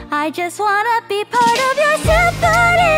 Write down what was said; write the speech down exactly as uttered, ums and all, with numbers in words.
I just wanna be part of your symphony.